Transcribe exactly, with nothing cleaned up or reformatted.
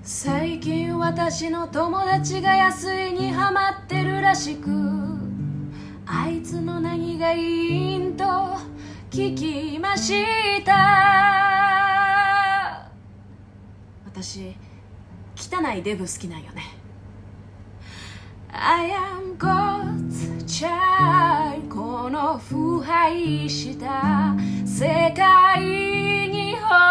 最近私の友達が安いにハマってるらしく、あいつの何がいいんと聞きました。私汚いデブ好きなんよね。 I am God's child。 この腐敗した世界に滅